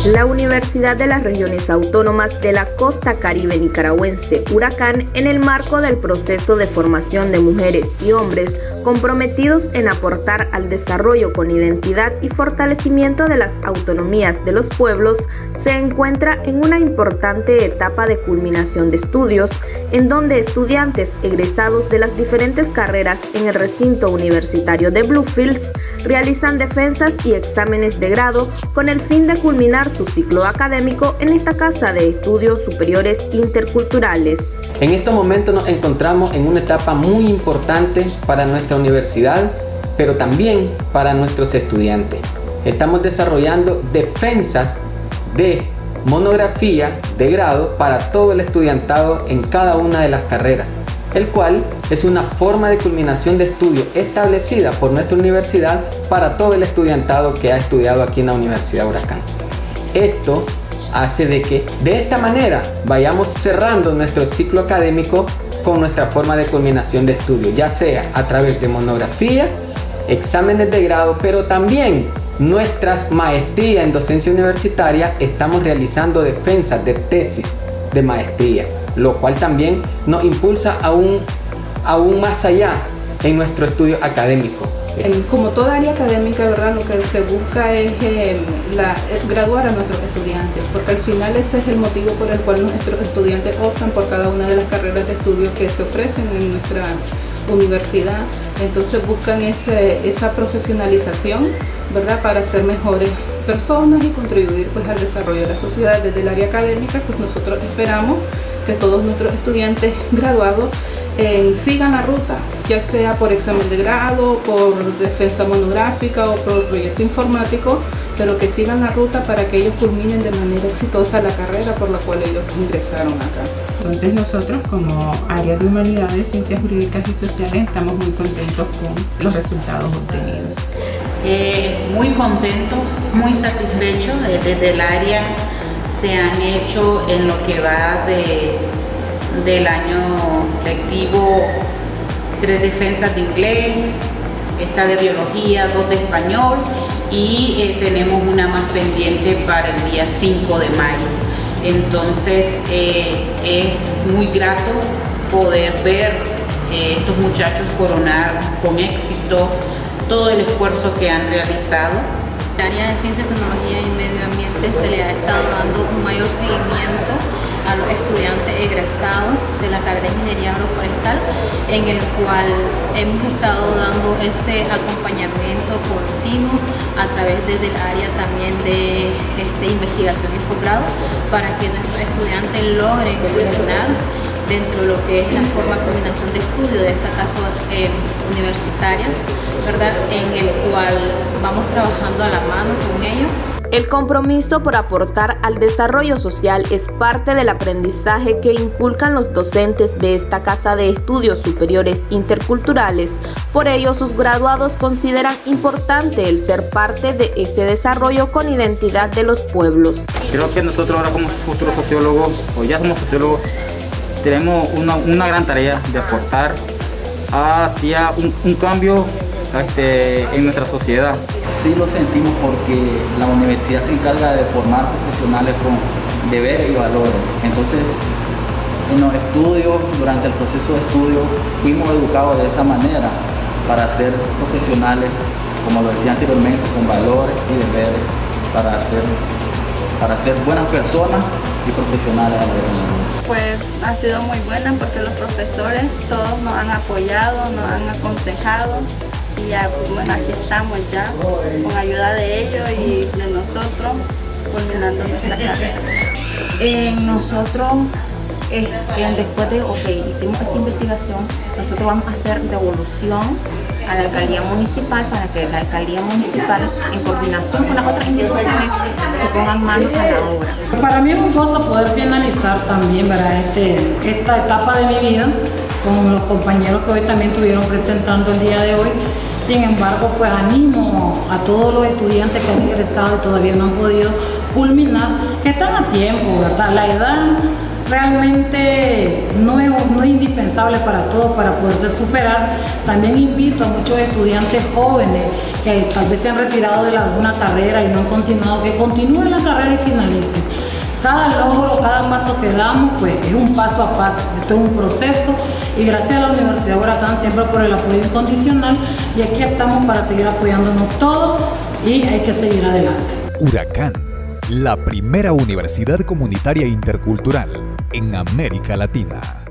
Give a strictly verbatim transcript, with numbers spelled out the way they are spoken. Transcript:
La Universidad de las Regiones Autónomas de la Costa Caribe Nicaragüense, Huracán, en el marco del proceso de formación de mujeres y hombres comprometidos en aportar al desarrollo con identidad y fortalecimiento de las autonomías de los pueblos, se encuentra en una importante etapa de culminación de estudios, en donde estudiantes egresados de las diferentes carreras en el recinto universitario de Bluefields realizan defensas y exámenes de grado con el fin de culminar su ciclo académico en esta Casa de Estudios Superiores Interculturales. En estos momentos nos encontramos en una etapa muy importante para nuestra universidad, pero también para nuestros estudiantes. Estamos desarrollando defensas de monografía de grado para todo el estudiantado en cada una de las carreras, el cual es una forma de culminación de estudio establecida por nuestra universidad para todo el estudiantado que ha estudiado aquí en la Universidad Huracán. Esto hace de que de esta manera vayamos cerrando nuestro ciclo académico con nuestra forma de culminación de estudio, ya sea a través de monografía, exámenes de grado, pero también nuestras maestrías en docencia universitaria. Estamos realizando defensas de tesis de maestría, lo cual también nos impulsa aún, aún más allá en nuestro estudio académico. Como toda área académica, ¿verdad? Lo que se busca es eh, la, graduar a nuestros estudiantes, porque al final ese es el motivo por el cual nuestros estudiantes optan por cada una de las carreras de estudio que se ofrecen en nuestra universidad. Entonces buscan ese, esa profesionalización, ¿verdad? Para ser mejores personas y contribuir pues al desarrollo de la sociedad. Desde el área académica, pues nosotros esperamos que todos nuestros estudiantes graduados eh, sigan la ruta, ya sea por examen de grado, por defensa monográfica o por proyecto informático, pero que sigan la ruta para que ellos culminen de manera exitosa la carrera por la cual ellos ingresaron acá. Entonces nosotros como área de humanidades, ciencias jurídicas y sociales estamos muy contentos con los resultados obtenidos. Eh, muy contentos, muy satisfechos. Desde el área se han hecho en lo que va de, del año lectivo tres defensas de inglés, esta de biología, dos de español y eh, tenemos una más pendiente para el día cinco de mayo. Entonces eh, es muy grato poder ver eh, estos muchachos coronar con éxito todo el esfuerzo que han realizado. En el área de Ciencia, Tecnología y Medio Ambiente se le ha estado dando un mayor seguimiento a los estudiantes egresados de la carrera de Ingeniería Agroforestal, en el cual hemos estado dando ese acompañamiento continuo a través desde el área también de este, investigación y posgrado, para que nuestros estudiantes logren culminar dentro de lo que es la forma de combinación de estudio de esta casa eh, universitaria, ¿verdad? En el cual vamos trabajando a la mano con ellos. El compromiso por aportar al desarrollo social es parte del aprendizaje que inculcan los docentes de esta Casa de Estudios Superiores Interculturales. Por ello, sus graduados consideran importante el ser parte de ese desarrollo con identidad de los pueblos. Creo que nosotros ahora como futuros sociólogos, o ya somos sociólogos, tenemos una, una gran tarea de aportar hacia un, un cambio este, en nuestra sociedad. Sí lo sentimos porque la universidad se encarga de formar profesionales con deberes y valores. Entonces, en los estudios, durante el proceso de estudio, fuimos educados de esa manera para ser profesionales, como lo decía anteriormente, con valores y deberes, para ser, para ser buenas personas y profesionales a la vez. Pues ha sido muy buena porque los profesores todos nos han apoyado, nos han aconsejado. Y ya, bueno, aquí estamos ya con ayuda de ellos y de nosotros culminando nuestra carrera. Eh, nosotros, eh, eh, después de okay, hicimos esta investigación, nosotros vamos a hacer devolución a la alcaldía municipal para que la alcaldía municipal, en coordinación con las otras instituciones, se pongan manos a la obra. Para mí es un gozo poder finalizar también, ¿verdad? Este, esta etapa de mi vida con los compañeros que hoy también estuvieron presentando el día de hoy. Sin embargo, pues animo a todos los estudiantes que han ingresado y todavía no han podido culminar, que están a tiempo, ¿verdad? La edad realmente no es, no es indispensable para todos para poderse superar. También invito a muchos estudiantes jóvenes que tal vez se han retirado de alguna carrera y no han continuado, que continúen la carrera y finalicen. Cada logro, cada paso que damos, pues es un paso a paso, esto es un proceso, y gracias a la Universidad Huracán siempre por el apoyo incondicional, y aquí estamos para seguir apoyándonos todos y hay que seguir adelante. Huracán, la primera universidad comunitaria intercultural en América Latina.